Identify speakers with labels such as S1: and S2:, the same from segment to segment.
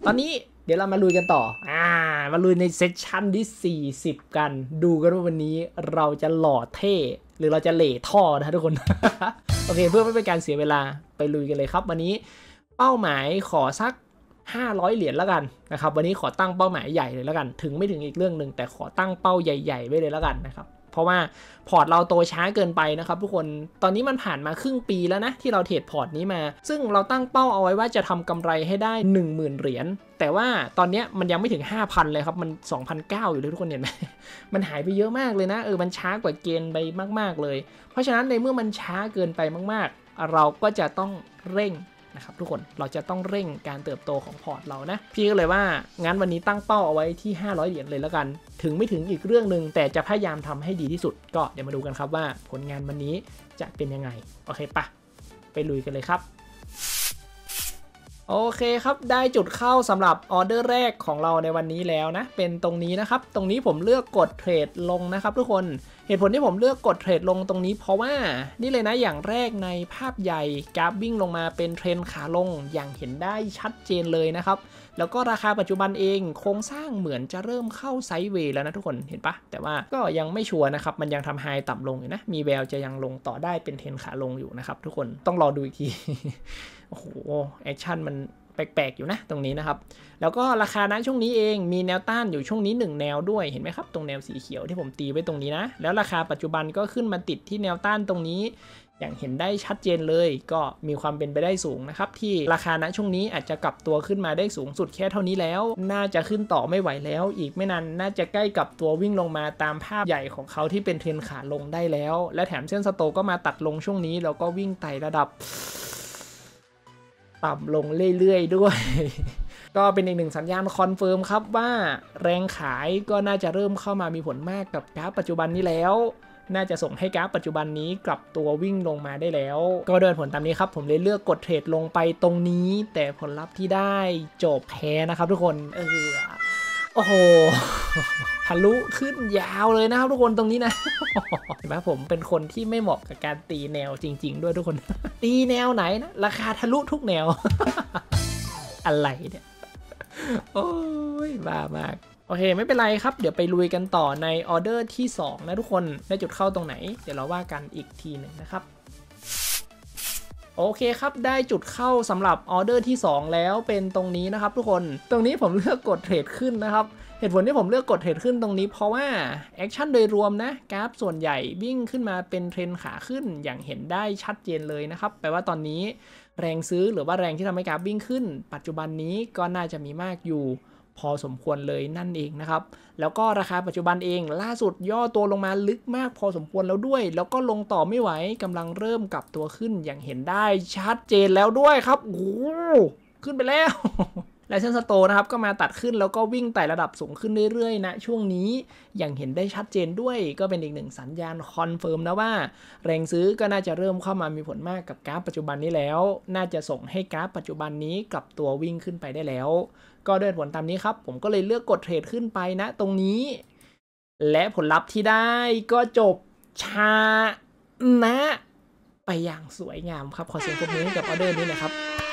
S1: ตอนนี้เดี๋ยวเรามาลุยกันต่อมาลุยในเซสชั่นที่40กันดูกันว่าวันนี้เราจะหล่อเท่หรือเราจะเหล่ท่อนะทุกคน โอเคเพื่อไม่เป็นการเสียเวลาไปลุยกันเลยครับวันนี้เป้าหมายขอสัก500เหรียญแล้วกันนะครับวันนี้ขอตั้งเป้าหมายใหญ่เลยแล้วกันถึงไม่ถึงอีกเรื่องหนึ่งแต่ขอตั้งเป้าใหญ่ๆไว้เลยแล้วกันนะครับเพราะว่าพอร์ตเราโตช้าเกินไปนะครับทุกคนตอนนี้มันผ่านมาครึ่งปีแล้วนะที่เราเทรดพอร์ตนี้มาซึ่งเราตั้งเป้าเอาไว้ว่าจะทำกำไรให้ได้ 10,000 เหรียญแต่ว่าตอนนี้มันยังไม่ถึง 5,000 เลยครับมัน 2,900 อยู่เลยทุกคนเห็นไหม มันหายไปเยอะมากเลยนะมันช้ากว่าเกณฑ์ไปมากๆเลยเพราะฉะนั้นในเมื่อมันช้าเกินไปมากๆเราก็จะต้องเร่งนะครับทุกคนเราจะต้องเร่งการเติบโตของพอร์ตเรานะพี่ก็เลยว่างั้นวันนี้ตั้งเป้าเอาไว้ที่500เหรียญเลยแล้วกันถึงไม่ถึงอีกเรื่องหนึ่งแต่จะพยายามทำให้ดีที่สุดก็เดี๋ยวมาดูกันครับว่าผลงานวันนี้จะเป็นยังไงโอเคปะไปลุยกันเลยครับโอเคครับได้จุดเข้าสำหรับออเดอร์แรกของเราในวันนี้แล้วนะเป็นตรงนี้นะครับตรงนี้ผมเลือกกดเทรดลงนะครับทุกคนเหตุผลที่ผมเลือกกดเทรดลงตรงนี้เพราะว่านี่เลยนะอย่างแรกในภาพใหญ่กราฟวิ่งลงมาเป็นเทรนขาลงอย่างเห็นได้ชัดเจนเลยนะครับแล้วก็ราคาปัจจุบันเองโครงสร้างเหมือนจะเริ่มเข้าไซด์เวย์แล้วนะทุกคนเห็นปะแต่ว่าก็ยังไม่ชัวร์นะครับมันยังทำไฮต่ำลงอยู่นะมีแววจะยังลงต่อได้เป็นเทรนขาลงอยู่นะครับทุกคนต้องรอดูอีกที โอ้โหแอคชั่นมันแปลกๆอยู่นะตรงนี้นะครับแล้วก็ราคาณช่วงนี้เองมีแนวต้านอยู่ช่วงนี้1แนวด้วยเห็นไหมครับตรงแนวสีเขียวที่ผมตีไว้ตรงนี้นะแล้วราคาปัจจุบันก็ขึ้นมาติดที่แนวต้านตรงนี้อย่างเห็นได้ชัดเจนเลยก็มีความเป็นไปได้สูงนะครับที่ราคาณช่วงนี้อาจจะกลับตัวขึ้นมาได้สูงสุดแค่เท่านี้แล้วน่าจะขึ้นต่อไม่ไหวแล้วอีกไม่นานน่าจะใกล้กับตัววิ่งลงมาตามภาพใหญ่ของเขาที่เป็นเทรนขาลงได้แล้วและแถมเส้นสโตก็มาตัดลงช่วงนี้แล้วก็วิ่งไต่ระดับต่ำลงเรื่อยๆด้วย ก็เป็นอีกหนึ่งสัญญาณคอนเฟิร์มครับว่าแรงขายก็น่าจะเริ่มเข้ามามีผลมากกับกราฟปัจจุบันนี้แล้วน่าจะส่งให้กราฟปัจจุบันนี้กลับตัววิ่งลงมาได้แล้วก็เดินผลตามนี้ครับผมเลยเลือกกดเทรดลงไปตรงนี้แต่ผลลัพธ์ที่ได้จบแพ้นะครับทุกคนโอ้โห ทะลุขึ้นยาวเลยนะครับทุกคนตรงนี้นะ เห็นไหมผมเป็นคนที่ไม่เหมาะกับการตีแนวจริงๆด้วยทุกคน ตีแนวไหนนะราคาทะลุทุกแนว อะไรเนี่ยโอ้ยบ้ามากโอเคไม่เป็นไรครับเดี๋ยวไปลุยกันต่อในออเดอร์ที่2นะทุกคนได้จุดเข้าตรงไหนเดี๋ยวเราว่ากันอีกทีหนึ่งนะครับโอเคครับได้จุดเข้าสำหรับออเดอร์ที่2แล้วเป็นตรงนี้นะครับทุกคนตรงนี้ผมเลือกกดเทรดขึ้นนะครับเหตุผลที่ผมเลือกกดเทรดขึ้นตรงนี้เพราะว่าแอคชั่นโดยรวมนะกราฟส่วนใหญ่วิ่งขึ้นมาเป็นเทรนขาขึ้นอย่างเห็นได้ชัดเจนเลยนะครับแปลว่าตอนนี้แรงซื้อหรือว่าแรงที่ทำให้กราฟวิ่งขึ้นปัจจุบันนี้ก็น่าจะมีมากอยู่พอสมควรเลยนั่นเองนะครับแล้วก็ราคาปัจจุบันเองล่าสุดย่อตัวลงมาลึกมากพอสมควรแล้วด้วยแล้วก็ลงต่อไม่ไหวกำลังเริ่มกลับตัวขึ้นอย่างเห็นได้ชัดเจนแล้วด้วยครับโอ้ขึ้นไปแล้ว และเส้นสโตนะครับก็มาตัดขึ้นแล้วก็วิ่งไต่ระดับสูงขึ้นเรื่อยๆนะช่วงนี้อย่างเห็นได้ชัดเจนด้วยก็เป็นอีกหนึ่งสัญญาณคอนเฟิร์มนะว่าแรงซื้อก็น่าจะเริ่มเข้ามามีผลมากกับกราฟปัจจุบันนี้แล้วน่าจะส่งให้กราฟปัจจุบันนี้กลับตัววิ่งขึ้นไปได้แล้วก็ด้วยผลตามนี้ครับผมก็เลยเลือกกดเทรดขึ้นไปนะตรงนี้และผลลัพธ์ที่ได้ก็จบชนะไปอย่างสวยงามครับขอเสียงปรบมือให้กับออเดอร์นี้นะครับ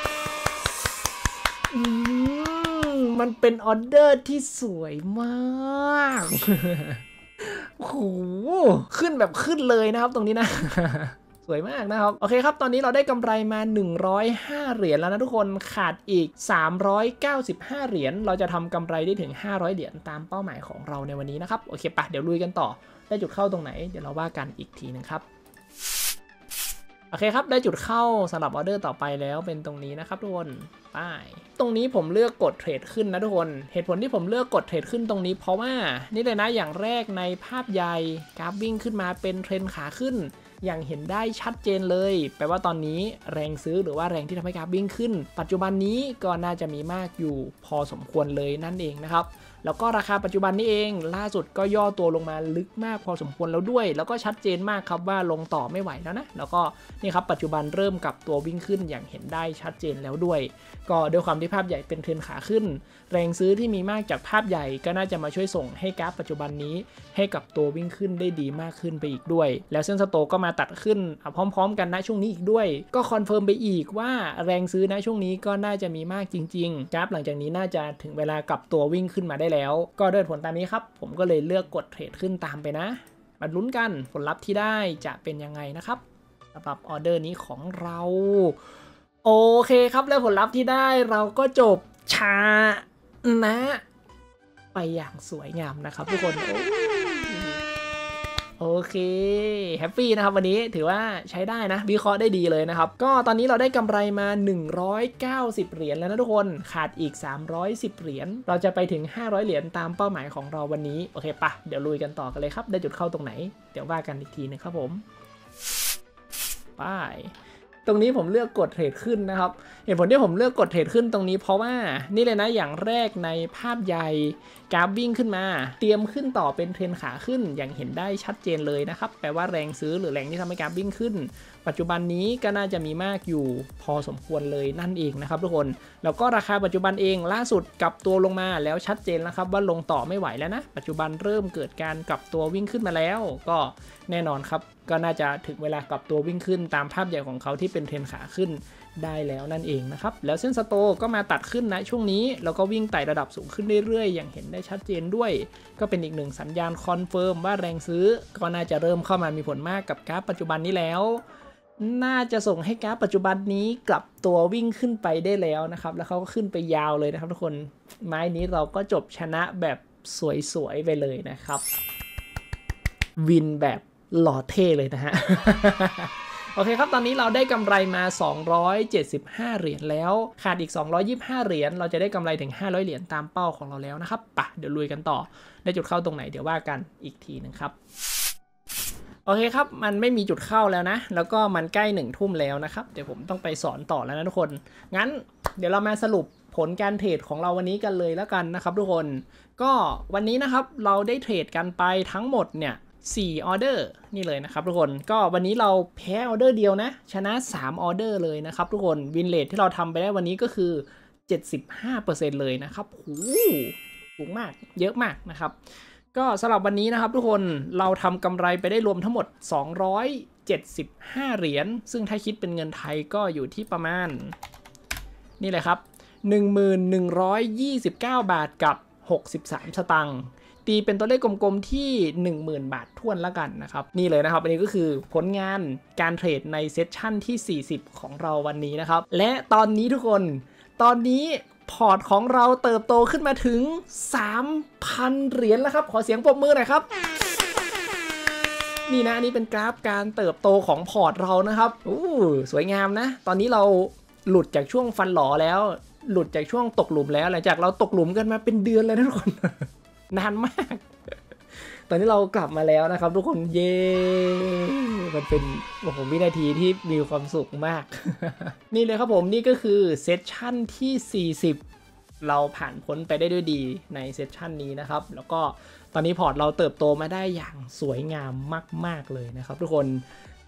S1: มันเป็นออเดอร์ที่สวยมากโอ้โหขึ้นแบบขึ้นเลยนะครับตรงนี้นะ สวยมากนะครับโอเคครับตอนนี้เราได้กำไรมา105เหรียญแล้วนะทุกคนขาดอีก395เหรียญเราจะทำกำไรได้ถึง500เหรียญตามเป้าหมายของเราในวันนี้นะครับโอเคปะเดี๋ยวลุยกันต่อได้จุดเข้าตรงไหนเดี๋ยวเราว่ากันอีกทีนึงครับโอเคครับได้จุดเข้าสำหรับออเดอร์ต่อไปแล้วเป็นตรงนี้นะครับทุกคนป้ายตรงนี้ผมเลือกกดเทรดขึ้นนะทุกคนเหตุผลที่ผมเลือกกดเทรดขึ้นตรงนี้เพราะว่านี่เลยนะอย่างแรกในภาพใหญ่กราฟวิ่งขึ้นมาเป็นเทรนขาขึ้นอย่างเห็นได้ชัดเจนเลยแปลว่าตอนนี้แรงซื้อหรือว่าแรงที่ทำให้กราฟวิ่งขึ้นปัจจุบันนี้ก็น่าจะมีมากอยู่พอสมควรเลยนั่นเองนะครับแล้วก็ราคาปัจจุบันนี้เองล่าสุดก็ย่อตัวลงมาลึกมากพอสมควรแล้วด้วยแล้วก็ชัดเจนมากครับว่าลงต่อไม่ไหวแล้วนะแล้วก็นี่ครับปัจจุบันเริ่มกลับตัววิ่งขึ้นอย่างเห็นได้ชัดเจนแล้วด้วยก็ด้วยความที่ภาพใหญ่เป็นเทรนขาขึ้นแรงซื้อที่มีมากจากภาพใหญ่ก็น่าจะมาช่วยส่งให้กราฟปัจจุบันนี้ให้กับตัววิ่งขึ้นได้ดีมากขึ้นไปอีกด้วยแล้วเส้นสโตก็มาตัดขึ้นพร้อมๆกันณช่วงนี้อีกด้วยก็คอนเฟิร์มไปอีกว่าแรงซื้อณช่วงนี้ก็น่าจะมีมากจริงๆกราฟหลังจากนี้น่าจะถึงเวลากลับตัววิ่งขึ้นมาได้แล้วก็ด้วยผลตามนี้ครับผมก็เลยเลือกกดเทรดขึ้นตามไปนะมาลุ้นกันผลลัพธ์ที่ได้จะเป็นยังไงนะครับสำหรับออเดอร์นี้ของเราโอเคครับแล้วผลลัพธ์ที่ได้เราก็จบช้านะไปอย่างสวยงามนะครับทุกคนโอเคแฮปปี้นะครับวันนี้ถือว่าใช้ได้นะวิเคราะห์ได้ดีเลยนะครับก็ตอนนี้เราได้กำไรมา190เหรียญแล้วนะทุกคนขาดอีก310เหรียญเราจะไปถึง500เหรียญตามเป้าหมายของเราวันนี้โอเคปะเดี๋ยวลุยกันต่อกันเลยครับได้จุดเข้าตรงไหนเดี๋ยวว่ากันอีกทีนึงครับผมไปตรงนี้ผมเลือกกดเทรดขึ้นนะครับเหตุผลที่ผมเลือกกดเทรดขึ้นตรงนี้เพราะว่านี่เลยนะอย่างแรกในภาพใหญ่กราฟวิ่งขึ้นมาเตรียมขึ้นต่อเป็นเทรนขาขึ้นอย่างเห็นได้ชัดเจนเลยนะครับแปลว่าแรงซื้อหรือแรงที่ทำให้กราฟวิ่งขึ้นปัจจุบันนี้ก็น่าจะมีมากอยู่พอสมควรเลยนั่นเองนะครับทุกคนแล้วก็ราคาปัจจุบันเองล่าสุดกลับตัวลงมาแล้วชัดเจนแล้วครับว่าลงต่อไม่ไหวแล้วนะปัจจุบันเริ่มเกิดการกลับตัววิ่งขึ้นมาแล้วก็แน่นอนครับก็น่าจะถึงเวลากลับตัววิ่งขึ้นตามภาพใหญ่ของเขาที่เป็นเทรนขาขึ้นได้แล้วนั่นเองนะครับแล้วเส้นสโตก็มาตัดขึ้นนะช่วงนี้แล้วก็วิ่งไต่ระดับสูงขึ้นเรื่อยๆอย่างเห็นได้ชัดเจนด้วยก็เป็นอีกหนึ่งสัญญาณคอนเฟิร์มว่าแรงซื้อก็น่าจะเริ่มเข้ามามีผลมากกับกราฟปัจจุบันนี้แล้วน่าจะส่งให้กราฟปัจจุบันนี้กลับตัววิ่งขึ้นไปได้แล้วนะครับแล้วเขาก็ขึ้นไปยาวเลยนะครับทุกคนไม้นี้เราก็จบชนะแบบสวยๆไปเลยนะครับวินแบบหล่อเท่เลยนะฮะ โอเคครับตอนนี้เราได้กำไรมา275เหรียญแล้วขาดอีก225เหรียญเราจะได้กำไรถึง500เหรียญตามเป้าของเราแล้วนะครับปะเดี๋ยวลุยกันต่อได้จุดเข้าตรงไหนเดี๋ยวว่ากันอีกทีนึงครับโอเคครับมันไม่มีจุดเข้าแล้วนะแล้วก็มันใกล้1 ทุ่มแล้วนะครับเดี๋ยวผมต้องไปสอนต่อแล้วนะทุกคนงั้นเดี๋ยวเรามาสรุปผลการเทรดของเราวันนี้กันเลยแล้วกันนะครับทุกคนก็วันนี้นะครับเราได้เทรดกันไปทั้งหมดเนี่ย4ออเดอร์นี่เลยนะครับทุกคนก็วันนี้เราแพ้ออเดอร์เดียวนะชนะ3ออเดอร์เลยนะครับทุกคนวินเรทที่เราทำไปได้วันนี้ก็คือ 75% เลยนะครับโหสูงมากเยอะมากนะครับก็สำหรับวันนี้นะครับทุกคนเราทำกำไรไปได้รวมทั้งหมด275เหรียญซึ่งถ้าคิดเป็นเงินไทยก็อยู่ที่ประมาณนี่เลยครับ 1129 บาทกับ63สตางค์ตีเป็นตัวเลขกลมๆที่ 10,000 บาทท้วนละกันนะครับนี่เลยนะครับอันนี้ก็คือผลงานการเทรดในเซสชั่นที่40ของเราวันนี้นะครับและตอนนี้ทุกคนตอนนี้พอร์ตของเราเติบโตขึ้นมาถึง 3,000 เหรียญแล้วครับขอเสียงปรบมือหน่อยครับนี่นะอันนี้เป็นกราฟการเติบโตของพอร์ตเรานะครับสวยงามนะตอนนี้เราหลุดจากช่วงฟันหลอแล้วหลุดจากช่วงตกหลุมแล้วหลังจากเราตกหลุมกันมาเป็นเดือนเลยนะทุกคนนานมากตอนนี้เรากลับมาแล้วนะครับทุกคนเย้มันเป็นวินาทีที่มีความสุขมาก นี่เลยครับผมนี่ก็คือเซสชั่นที่40เราผ่านพ้นไปได้ด้วยดีในเซสชั่นนี้นะครับแล้วก็ตอนนี้พอร์ตเราเติบโตมาได้อย่างสวยงามมากๆเลยนะครับทุกคน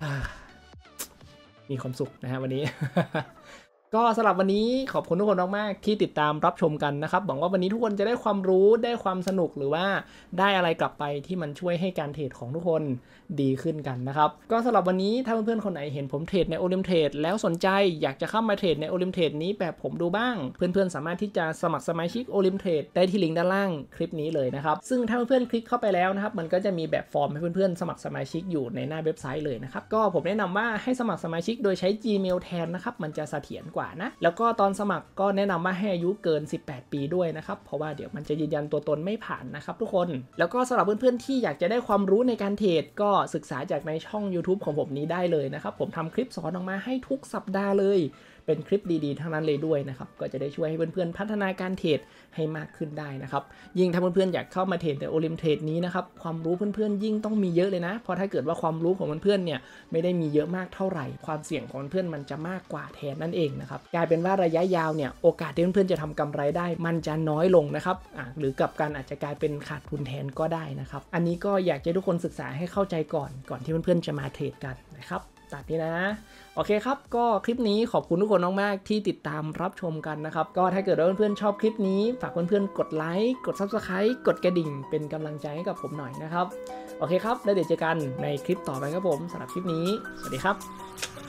S1: มีความสุขนะฮะวันนี้ ก็สำหรับวันนี้ขอบคุณทุกคนมากๆที่ติดตามรับชมกันนะครับหวังว่าวันนี้ทุกคนจะได้ความรู้ได้ความสนุกหรือว่าได้อะไรกลับไปที่มันช่วยให้การเทรดของทุกคนดีขึ้นกันนะครับก็สำหรับวันนี้ถ้าเพื่อนๆคนไหนเห็นผมเทรดในโอลิมเทรดแล้วสนใจอยากจะเข้ามาเทรดในโอลิมเทรดนี้แบบผมดูบ้างเพื่อนๆสามารถที่จะสมัครสมาชิกโอลิมเทรดได้ที่ลิงก์ด้านล่างคลิปนี้เลยนะครับซึ่งถ้าเพื่อนๆคลิกเข้าไปแล้วนะครับมันก็จะมีแบบฟอร์มให้เพื่อนๆสมัครสมาชิกอยู่ในหน้าเว็บไซต์เลยนะครับก็ผมแนะนำว่าให้สมัครสมาชิกโดยใช้ Gmail แทนนะครับมันจะเสถียรกว่านะแล้วก็ตอนสมัครก็แนะนำว่าให้อายุเกิน18ปีด้วยนะครับเพราะว่าเดี๋ยวมันจะยืนยันตัวตนไม่ผ่านนะครับทุกคนแล้วก็สำหรับเพื่อนๆที่อยากจะได้ความรู้ในการเทรดก็ศึกษาจากในช่อง YouTube ของผมนี้ได้เลยนะครับผมทำคลิปสอนออกมาให้ทุกสัปดาห์เลยเป็นคลิปดีๆทั้งนั้นเลยด้วยนะครับก็จะได้ช่วยให้เพื่อนๆพัฒนาการเทรดให้มากขึ้นได้นะครับยิ่งถ้าเพื่อนๆอยากเข้ามาเทรดแต่โอลิมเทรดนี้นะครับความรู้เพื่อนๆยิ่งต้องมีเยอะเลยนะเพราะถ้าเกิดว่าความรู้ของเพื่อนๆเนี่ยไม่ได้มีเยอะมากเท่าไหร่ความเสี่ยงของเพื่อนมันจะมากกว่าแทนนั่นเองนะครับกลายเป็นว่าระยะยาวเนี่ยโอกาสที่เพื่อนๆจะทำกำไรได้มันจะน้อยลงนะครับหรือกับการอาจจะกลายเป็นขาดทุนแทนก็ได้นะครับอันนี้ก็อยากให้ทุกคนศึกษาให้เข้าใจก่อนที่เพื่อนๆจะมาเทรดกันนะครับตัดนี้นะโอเคครับก็คลิปนี้ขอบคุณทุกคนมากๆที่ติดตามรับชมกันนะครับก็ถ้าเกิดว่าเพื่อนๆชอบคลิปนี้ฝากเพื่อนๆกดไลค์กด Subscribe กดกระดิ่งเป็นกำลังใจให้กับผมหน่อยนะครับโอเคครับแล้วเดี๋ยวเจอกันในคลิปต่อไปครับผมสำหรับคลิปนี้สวัสดีครับ